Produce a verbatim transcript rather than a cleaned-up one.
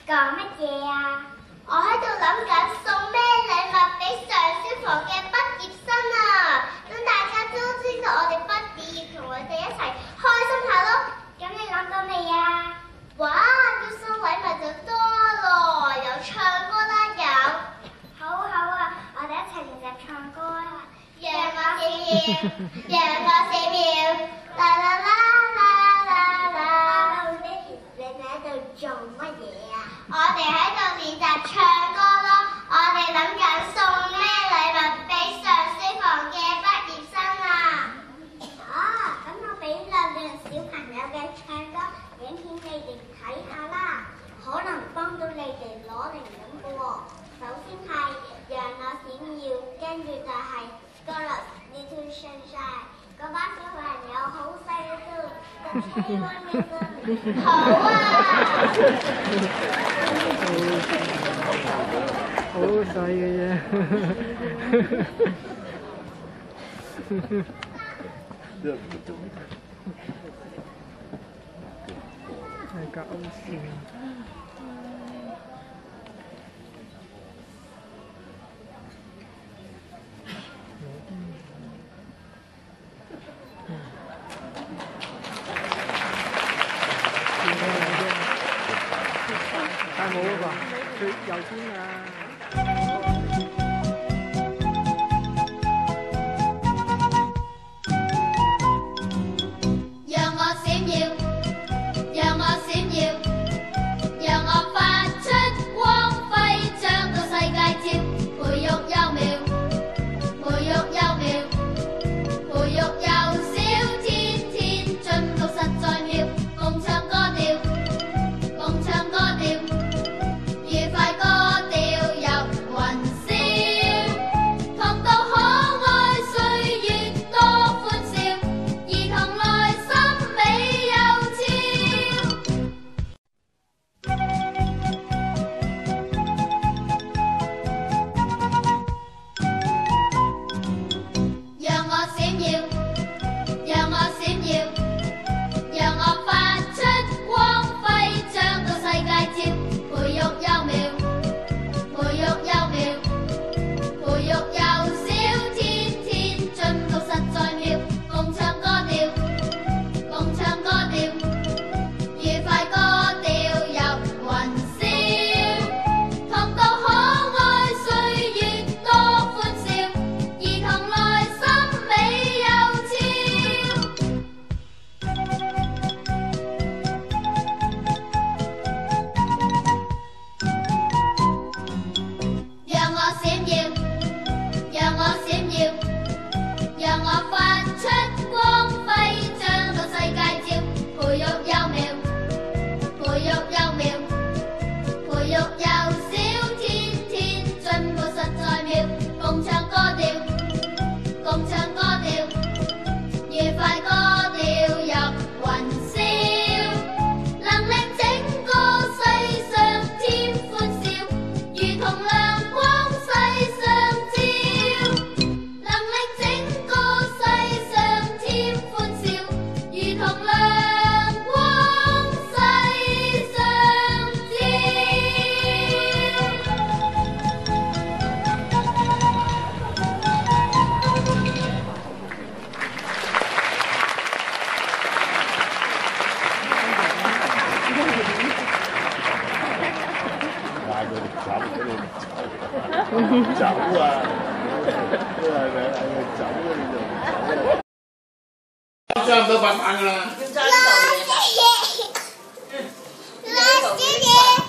講乜嘢啊？我喺度諗緊送咩禮物俾上消防嘅畢業生啊！等大家都知道我哋畢業要同佢哋一齊開心下咯。咁你諗到未啊？哇！要送禮物就多咯，有唱歌啦，有。好好啊，我哋一齊練習唱歌啊！讓我閃耀，讓我閃耀，啦啦啦啦啦啦！你哋喺度做乜嘢啊？我哋喺度練習唱歌咯，我哋諗緊送咩禮物俾上消防嘅畢業生啊！啊，咁我俾兩段小朋友嘅唱歌影片你哋睇下啦，可能幫到你哋攞靈感嘅喎。首先係讓我閃耀，跟住就係 Girls Need to Sunshine。嗰班小朋友好細嘅啫，個車灣嘅啫。好啊！ 好細嘅啫。太搞笑。太冇啦吧？佢右邊啊！ 讓我閃耀，讓我閃耀，讓我發出光輝，將到世界照，培育幼苗，培育幼苗，培育幼小天天進步實在妙，共唱歌調，共唱歌調。愉快歌調入雲霄，同到可愛歲月多歡笑，兒童內心美又超。讓我閃耀，讓我閃耀，讓我發出光輝，將到世界照。培育幼苗，培育幼苗，培育幼小天天進步實在妙，共唱歌調，共唱歌調，愉快歌調入雲霄，同到可愛歲月多歡笑，兒童內心美又超。讓我閃耀，讓我閃耀，讓我發出光輝，將到世界照。培育幼苗，培育幼苗，培育幼小天天進步實在妙，共唱歌調，共唱歌調，愉快歌調入雲霄，能令整個世上添歡笑，如同亮光世上照，能令整個世上添歡笑，如同亮光世上照。 嗌佢哋走，佢哋唔走，走啊！都係咪嗌佢走啊？你就唔走啊！差唔多瞓晏㗎啦。 老師爺，老師爺。